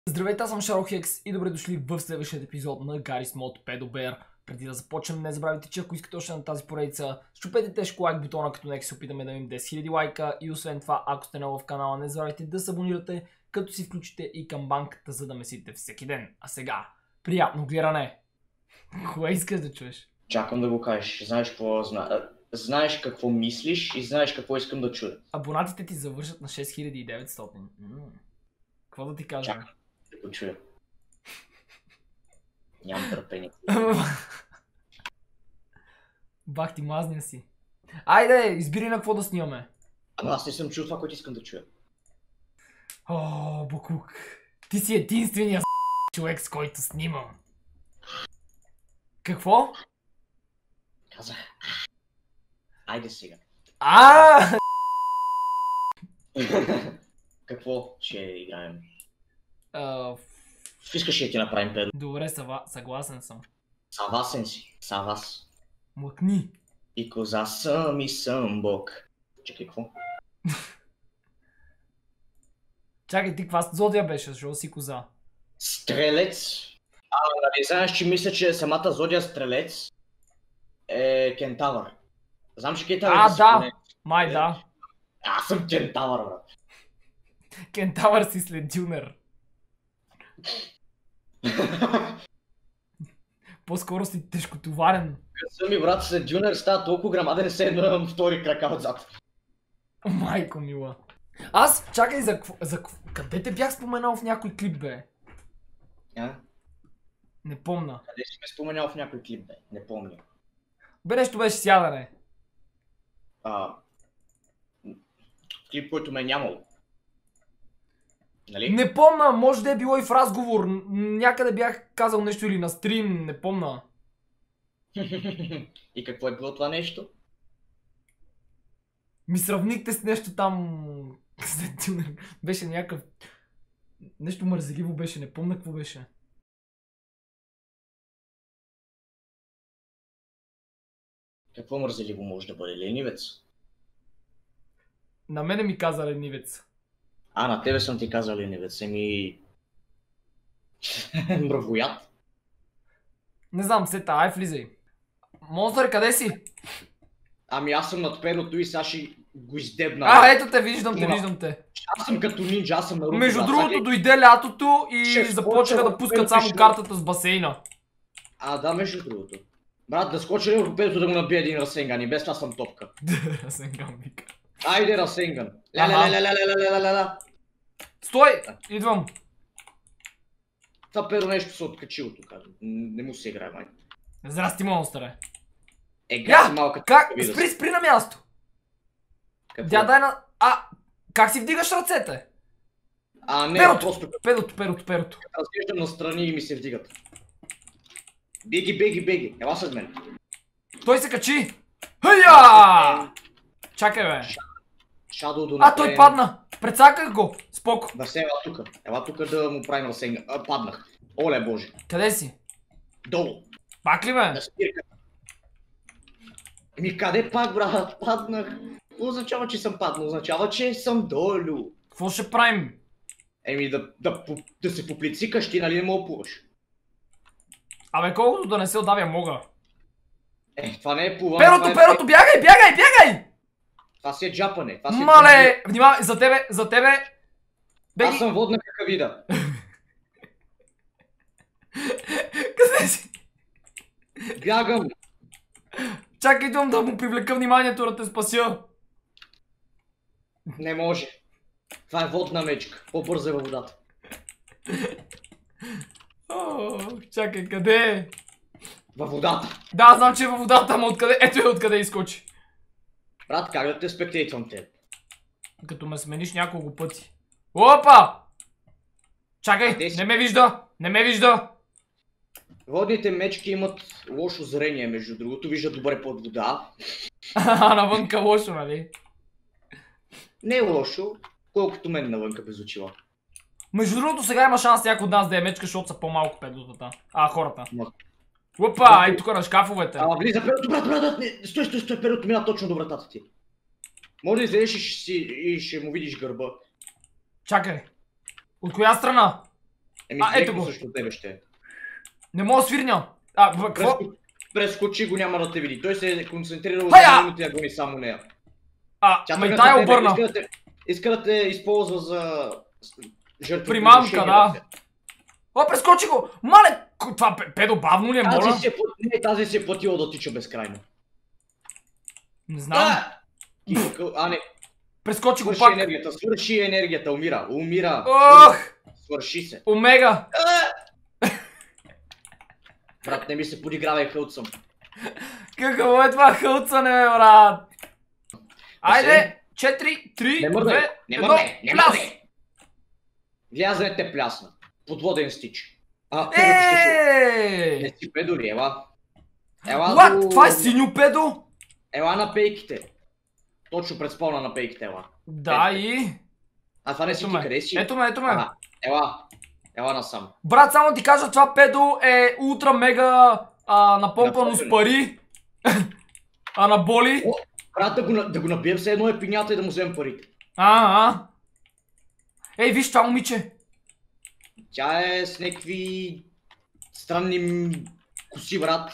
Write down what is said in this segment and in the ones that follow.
Здравейте, аз съм Шарохекс и добре дошли в следващия епизод на Garry's Mod Pedo-Bear. Преди да започнем, не забравяйте, че ако искате още на тази поредица, щупете тежко лайк бутона, като нека се опитаме да имам 10 000 лайка. И освен това, ако сте нови в канала, не забравяйте да се абонирате, като си включите и камбанката, за да месите всеки ден. А сега, приятно гледане! Кое искаш да чуеш? Чакам да го кажеш. Знаеш какво мислиш и знаеш какво искам да чуя. Абонатите ти завършат на 6900. Какво да ти кажа? Чакам да го чуя. Нямам търпение. Бах ти мазния си. Айде, избери на какво да снимаме. Ама аз не съм чул това, което искам да чуя. О, Букук. Ти си единствения човек, с който снимам. Какво? Казах. Айде сега. Какво ще играем? Искаш ли да ти направим педо? Добре, съгласен съм. Съгласен си. Съглас. Млъкни. И коза съм и съм бог. Чакай, какво? Чакай, ти каква зодия беше, защото си коза? Стрелец. Нали знаеш, че мисля, че самата зодия Стрелец е кентавър. Знам, че кентавър Да, май да. Аз съм кентавър, брат. Кентавър си след Дюнер. По-скоро си тежкотоварен. Къса ми, брат, след Дюнер става толкова грамаден, се едно имам втори крака отзад. Майко мила. Аз, чакай, къде те бях споменал в някой клип, бе? Не помня. Къде си ме споменал в някой клип, бе? Не помня. Бе, нещо беше сядане. Клип, който ме е нямало. Нали? Не помня, може да е било и в разговор. Някъде бях казал нещо или на стрим, не помня. И какво е било това нещо? Ми сравнихте с нещо там... Беше някакъв... Нещо мързеливо беше, не помня какво беше. Какво мързеливо може да бъде? Ленивец? На мене ми каза ленивец. На тебе съм ти казал ленивец. Мръвоят. Не знам, сета, ай влизай. Монстър, къде си? Аз съм над пеното и сега ще го издебна. Ето те, виждам те. Аз съм като нинджа, аз съм Наруто. Между другото, дойде лятото и започнаха да пускат само картата с басейна. Да, между другото. Брат, да скоча ли в педото да го набия един Расенган и без това съм топка. Расенган вика. Айде, Расенган. Ля. Стой! Идвам. Това перо нещо се откачило тук. Не му се играе, май. Здрасти, монстъре. Си малка. Как? Спри на място. Дядай на... Как си вдигаш ръцете? Не, просто... Перото. Разглеждам настрани и ми се вдигат. Беги. Ела с мен. Той се качи. Хъя! Чакай, бе. Той падна. Прецаках го. Споко. Да се, ела тук да му правим Расенган. Паднах. Оле боже. Къде си? Долу. Пак ли, бе? На спирката. Къде пак, брат? Паднах. Какво означава, че съм паднал? Означава, че съм долу. Какво ще правим? Да се поплицикаш, ти нали не мога плуваш? Колкото да не се отдавя, мога. Това не е плуване. Перото, бягай! Това си е джапане. Мале, внимавай, за тебе. Беги. Аз съм водна какавида. Къде си? Бягам. Чакай, идвам да му привлека вниманието да те спася. Не може. Това е водна мечка. По-бързо е във водата. Чакай, къде е? Във водата. Да, знам, че е във водата, ама откъде? Ето е откъде изкочи. Брат, как да те спектейтвам те? Като ме смениш няколко пъти. Опа! Чакай, не ме вижда. Водните мечки имат лошо зрение, между другото, виждат добре под вода. Навънка лошо, нали? Не е лошо, колкото мен навънка без очила. Между другото, сега има шанс някой от нас да е мечка, защото са по-малко педотата. Хората. Опа, ей тук на шкафовете. Влиза перото, брат, стой, перото мина точно до вратата ти. Може да излезеш и ще му видиш гърба. Чакай. От коя страна? ето го. Също тебе ще. Не мога да свирня. Какво? Прескочи го, няма да те види. Той се е концентрирал Хая! на минути, гони само нея. Ма и тая обърна. Иска да те използва за Примамка, да. Прескочи го! Мале, това педо бавно ли е, моля? Тази си е платила да тича безкрайно. Не знам. Не. Прескочи го пак. Свърши енергията, умира. Ох! Свърши се. Омега! Брат, не ми се подигравай, хълцам. Какво е това хълцане, бе, брат? Айде, 4, 3, 2, 1, пляс! Влязане те плясна. Подводен стич. Не си педо ли, ела? What? Това е синьо педо? Ела на пейките. Точно пред спавна на пейките, ела. Да, и... Това не си ти, къде си? Ето ме. Ела насам. Брат, само ти кажа, това педо е ултра мега напомпано с пари. Анаболи. Брат, да го набием все едно е пинята и да му вземем парите. Ей, виж това момиче. Тя е с някакви странни коси, брат.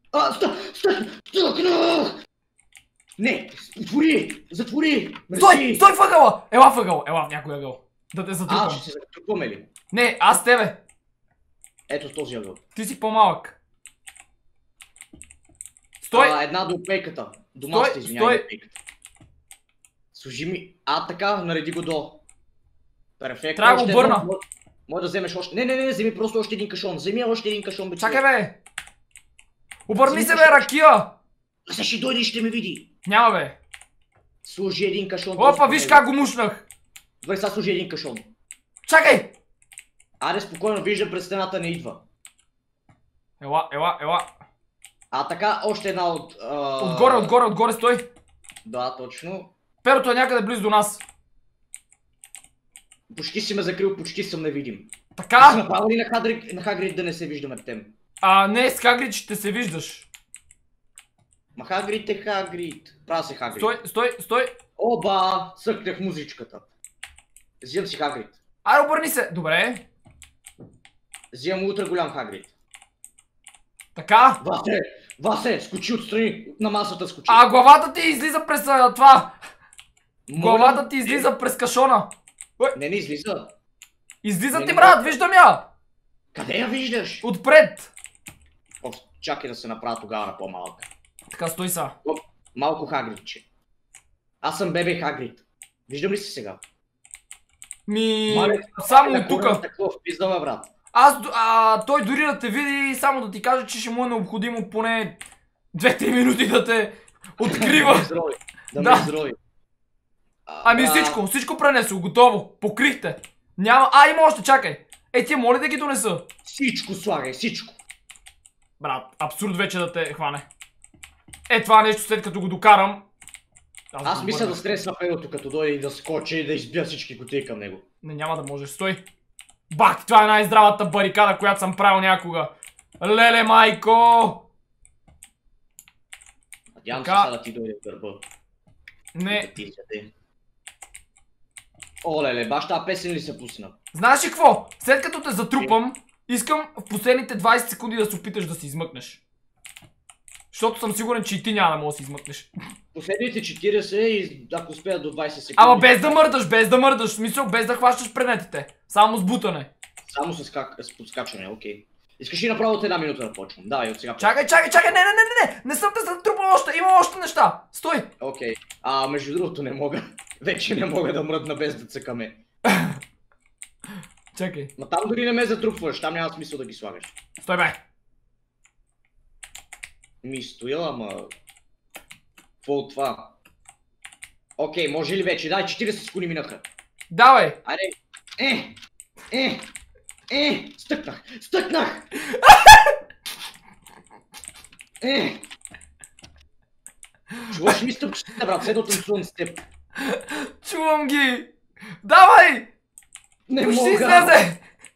Стъкнах! Не, затвори! Стой въгъла! Ела въгъл, ела в някой ъгъл. Да те затрупам. Ще се затрупаме ли? Не, аз тебе. Ето в този ъгъл. Ти си по-малък. Стой! Една до пейката. До маста, извинявай, пейката. Служи ми. Така, нареди го до. Перфектно. Трябва да го обърна. Може да вземеш още. Не, вземи просто още един кашон. Вземи още един кашон, бе. Чакай, бе. Обърни се, бе, ракия. Сега ще дойде и ще ме види. Няма, бе. Служи един кашон. Опа, виж как го мушнах. Добре, сега служи един кашон. Чакай. Аре, спокойно, виждам през стената, не идва. Ела. Така, още една от... Отгоре стой. Да, точно. Перото е някъде близо до нас. Почти си ме закрил, почти съм невидим. Така? Си направил ли на Хагрид да не се виждаме тем? Не, с Хагрид ще се виждаш. Ма Хагрид е Хагрид. Права се Хагрид. Стой. Оба, съкнах музичката. Взимам си Хагрид. Айде, обърни се. Добре. Взимам ултра голям Хагрид. Така? Васе, скочи отстрани, на масата скочи. Главата ти излиза през това. Главата ти излиза през кашона. Не излиза. Излиза ти, брат, виждам я. Къде я виждаш? Отпред. Чакай да се направя тогава на по-малка. Така, стой са. Малко Хагридче. Аз съм бебе Хагрид. Виждам ли си сега? Само от тука. Пиздаме, брат. Той дори да те види, само да ти каже, че ще му е необходимо поне 2-3 минути да те открива. Да ме изрови. Всичко пренесо, готово. Покрихте. Няма. Има още, чакай. Тия моли да ги донеса. Всичко слагай, всичко. Брат, абсурд вече да те хване. Това нещо след като го докарам. Аз мисля да стресна педото като дойде и да скочи и да избия всички кутии към него. Не, няма да можеш, стой. Бах, това е най-здравата барикада, която съм правил някога. Леле, майко! Надявам се сега да ти дойде в гърба. Не. Леле, баш тази песен ли се пусна? Знаеш ли какво? След като те затрупам, искам в последните 20 секунди да се опиташ да се измъкнеш. Защото съм сигурен, че и ти няма да можеш да се измъкнеш. Последните 40 и ако успеят до 20 секунди. Ама без да мърдаш, в смисъл без да хващаш предметите. Само с бутане. Само с подскачане, окей. Искаш ли направо от една минута да почвам? Да, и от сега. Чакай, не съм те затрупал още, имам още неща. Стой! Окей. Между другото не мога. Вече не мога да мръдна без да цъкаме. Чакай. Ма там дори не ме затрупваш, там няма смисъл да ги слагаш. Стой, бе! Стоя, ама... Какво от това? Окей, може ли вече? Дай, 40 секунди минаха. Давай! Айде! Стъкнах! Чуваш ми стъпчетите, брат, седно танцувам с теб. Чувам ги! Давай! Не почти мога! излезе!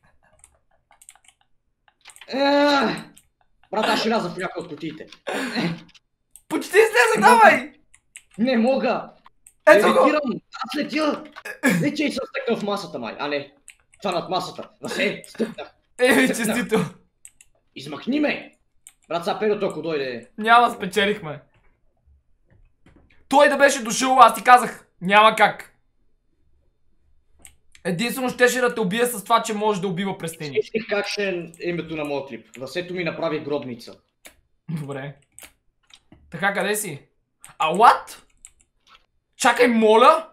Брат, аз ще ляза в някои от кутиите. Почти излезе, давай! Не мога! Ето го! Аз летя! Вече и съм стъкнал в масата, май. Не. Това над масата. Васе, стъпнах. Честито. Измахни ме. Брат, сега Педото, ако дойде. Няма, спечелихме. Той да беше дошъл, аз ти казах. Няма как. Единствено щеше да те убие с това, че може да убива през стени. Измислих как ще е името на моят клип. Васето ми направи гробница. Добре. Така, къде си? А, what? Чакай, моля?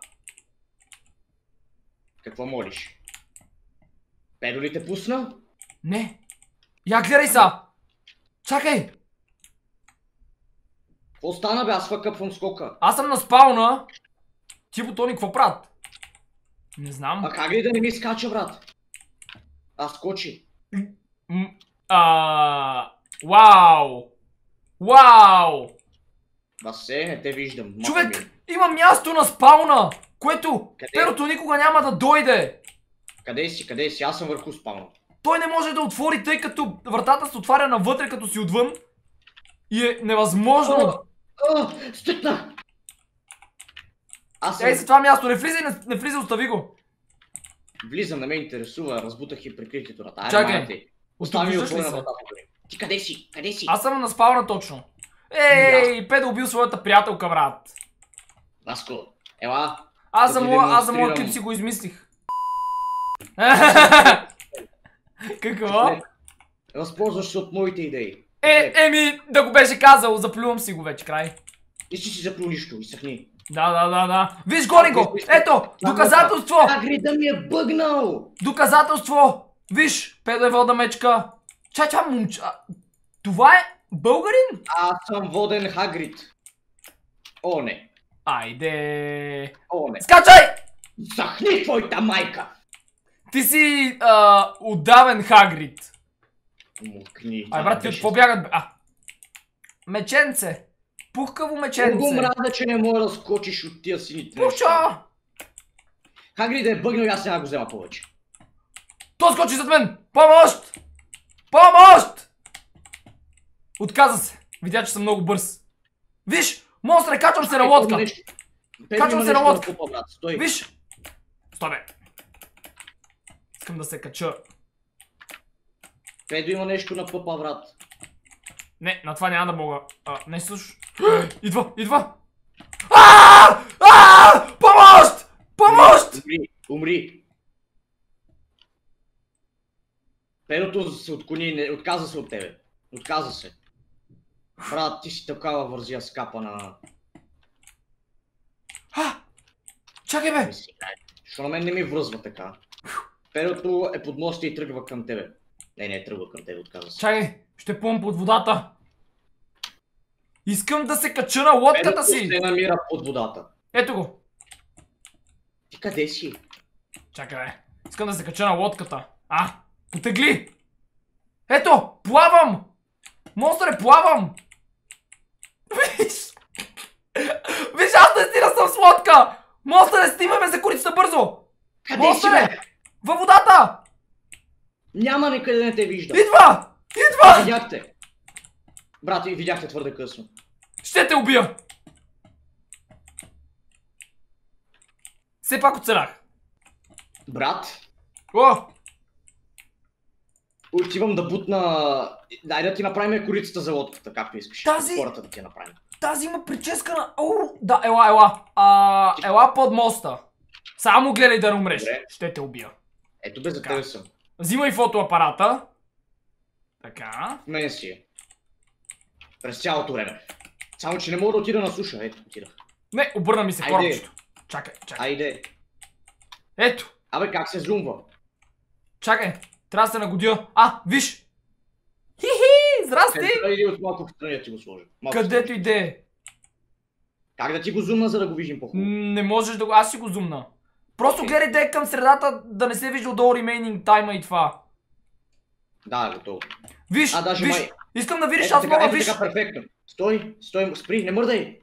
Какво молиш? Педо ли те пусна? Не. Я гледай са! Чакай! Какво стана бе? Аз фъкъпвам скока. Аз съм на спауна. Ти бутони, какво правят? Не знам. А как ли да не ми скача, брат? Аз скочи. Вау! Вау! Васе, не те виждам. Човек, има място на спауна, което Къде? перото никога няма да дойде. Къде си, къде си? Аз съм върху спауна. Той не може да отвори, тъй като вратата се отваря навътре, като си отвън. И е невъзможно. Стъкнах! Аз съм... Ей, за това място, не влизай, остави го. Влизам, не ме интересува, разбутах и прикритието на тази. Чакай. Остави ми Виждаш ли отворена се? вратата. Ти къде си? Къде си? Аз съм на спауна точно. Ей, Педо убил своята приятелка, брат. Васко, ела. Аз Да за ти моя демонстрирам. клип си го измислих. Какво? Възползваш се от моите идеи. Еми, да го беше казал, заплювам си го вече, край. И си заплю нищо, изсъхни. Да. Виж, гони го! Ето, доказателство! Хагрида ми е бъгнал! Доказателство! Виж, Педо е вода мечка. Ча, момча. Това е българин? Аз съм воден Хагрид. О, не. Айде. О, не. Скачай! Захни твоята майка! Ти си удавен Хагрид. Мукни. Ай, брат, ти от какво бягат? Меченце. Пухкаво меченце. Много мраза, че не мога да скочиш от тия сините. Пушча! Хагрид е бъгнал и аз няма го взема повече. Той скочи зад мен! Помощ! Помощ! Отказа се. Видя, че съм много бърз. Виж! Монстре, качвам се на лодка! Качвам се на лодка! Виж! Стой, бе! Искам да се кача. Педо има нещо на пъпа, брат. Не, на това няма да мога. Не слушай. Идва! Помощ! Помощ! Умри! Педото се отклони, отказа се от тебе. Отказа се. Брат, ти си такава вързия скапана. Чакай, бе! Що на мен не ми връзва така. Педото е под моста и тръгва към тебе. Не тръгва към тебе, отказа се. Чакай, ще плувам под водата. Искам да се кача на лодката си. Педото се намира под водата. Ето го. Ти къде си? Чакай, бе. Искам да се кача на лодката. Потегли! Ето, плавам! Монстре, плавам! Виж! Виж, аз наистина съм с лодка! Монстре, снимаме за курицата бързо! Къде си, бе? Във водата! Няма никъде да не те вижда. Идва! Видяхте. Брат, и видяхте твърде късно. Ще те убия! Все пак оцелях. Брат, О! отивам да бутна... Дай да ти направим корицата за лодката, както искаш. Тази- Хората да ти я направим. Тази има прическа на... Да, ела. Ела под моста. Само гледай да не умреш. Добре. Ще те убия. Ето бе, за тебе съм. Взимай фотоапарата. Така. В мен си е. През цялото време. Само, че не мога да отида на суша. Ето, отидах. Не, обърна ми се Айде. корабчето. Чакай. Айде. Ето. Абе, как се зумва? Чакай. Трябва да се нагодя. Виж. Хихи, здрасти. Иди от малко в страни да ти го сложа. Където иде. Как да ти го зумна, за да го видим по-хубаво? Не можеш да го... Аз си го зумна. Просто гледай да е към средата, да не се вижда отдолу remaining time и това. Да, готово. Виж, даже виж. май. Искам да видиш, Ето аз така, мога, ето виж. така, перфектно. Стой, спри, не мърдай.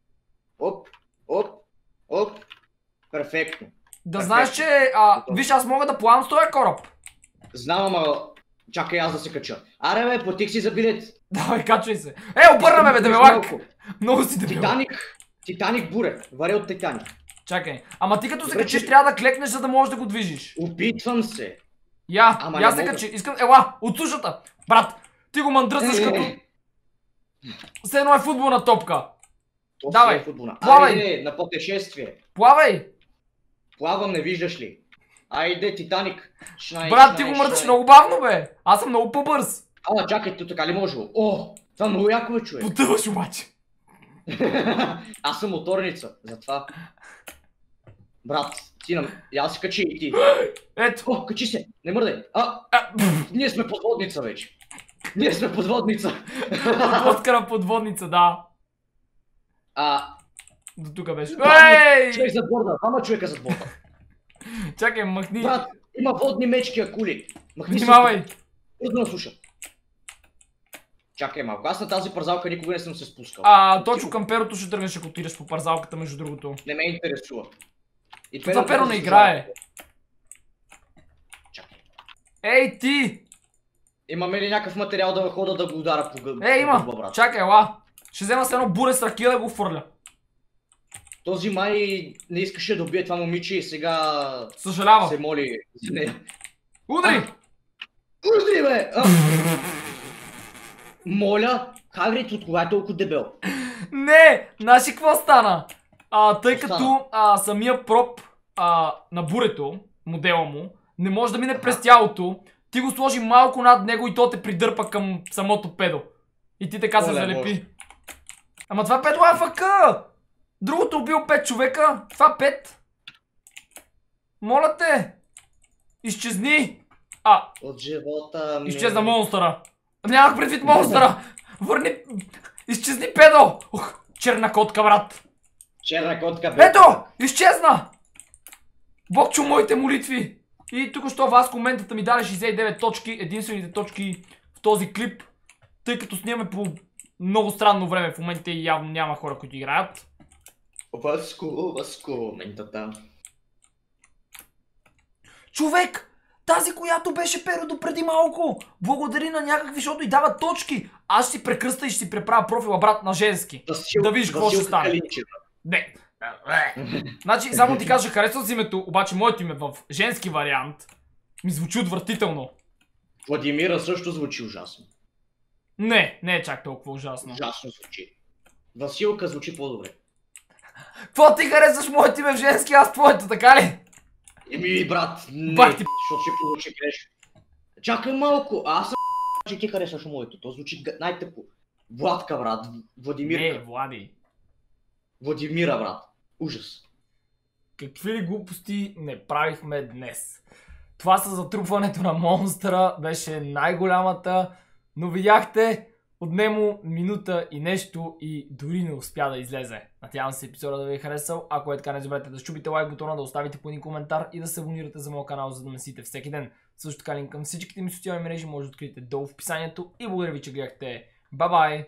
Оп. Перфектно. Да знаеш, че... Виж, аз мога да плавам с този кораб. Знам, ама... Чакай аз да се кача. Аре бе, платих си за билет. Давай, качвай се. Обърна ме, бе, дебелак. Много си дебелак. Титаник буре. Варе от Титаник. Чакай. Ама ти като се Добре, качиш, че- трябва да клекнеш, за да можеш да го движиш. Опитвам се. Ама Я не се мога. качи. Искам, ела, от сушата. Брат, ти го мандръсваш като... Все едно е футболна топка. То си Давай, е футболна. плавай. Айде, на пътешествие. Плавай. Плавам, не виждаш ли? Айде, Титаник. Брат, ти го мърдаш много бавно, бе. Аз съм много по-бърз. Ала, чакай, то така ли може? О, това много яко е, човек. Потъваш обаче. Аз съм моторница, затова. Брат, ти нам... Я се качи и ти. Ето. О, качи се, не мърдай. Ние сме подводница вече. Ние сме подводница. Подводка на подводница, да. А, До тук беше. човек Ей! зад борда, двама човека зад борда. Чакай, махни. Брат, има водни мечки, акули. Махни се. Внимавай. Трудно слуша. Чакай малко, аз на тази парзалка никога не съм се спускал. Точно към перото ще тръгнеш, ако отидеш по парзалката, между другото. Не ме интересува. И Това перо не играе. Чакай. Ей, ти! Имаме ли някакъв материал да хода да го удара по гърба? Ей, има! Чакай, ела! Ще взема с едно буре с ракия да го фърля. Този май не искаше да убие това момиче и сега Съжалявам. се моли за нея. Удари! Удри, бе! Моля, Хагрид, от кога е толкова дебел? Не! Знаеш ли какво стана? Тъй Какво като самия проб на бурето, модела му, не може да мине през тялото, ти го сложи малко над него и то те придърпа към самото педо. И ти така се Оле, залепи. Боже. Ама това педо е АФК! Другото убил 5 човека, това 5. Моля те! Изчезни! От живота ми... Изчезна монстъра! Нямах предвид монстъра! Върни... Изчезни педо! Ух, черна котка, брат! Черна котка, бе. Ето! Изчезна! Бог чу моите молитви! И тук що вас коментата ми даде 69 точки, единствените точки в този клип, тъй като снимаме по много странно време в момента и явно няма хора, които играят. Васко, ментата. Човек! Тази, която беше перо до преди малко! Благодари на някакви, защото и дава точки! Аз ще си прекръста и ще си преправя профила, брат, на женски. Да видиш какво ще стане. Не. Значи, само ти кажа, харесвам си името, обаче моето име в женски вариант ми звучи отвратително. Владимира също звучи ужасно. Не е чак толкова ужасно. Ужасно звучи. Василка звучи по-добре. Какво ти харесваш моето име в женски, аз твоето, така ли? Еми, брат, не, Бах ти, защото ще получи грешка. Чакай малко, аз съм че ти харесваш моето, то звучи най-тъпо. Владка, брат, Владимирка. Не, Влади. Владимира, брат. Ужас. Какви ли глупости не правихме днес? Това със затрупването на монстъра беше най-голямата, но видяхте, отнемо минута и нещо и дори не успя да излезе. Надявам се епизода да ви е харесал. Ако е така, не забравяйте да щупите лайк бутона, да оставите по един коментар и да се абонирате за моят канал, за да ме следите всеки ден. Също така линк към всичките ми социални мрежи може да откриете долу в описанието и благодаря ви, че гледахте. Бай-бай!